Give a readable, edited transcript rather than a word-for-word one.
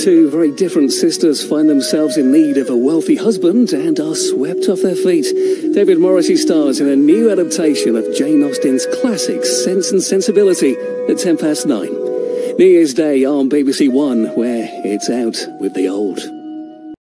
Two very different sisters find themselves in need of a wealthy husband and are swept off their feet. David Morrissey stars in a new adaptation of Jane Austen's classic Sense and Sensibility at 9:10. New Year's Day on BBC One, where it's out with the old.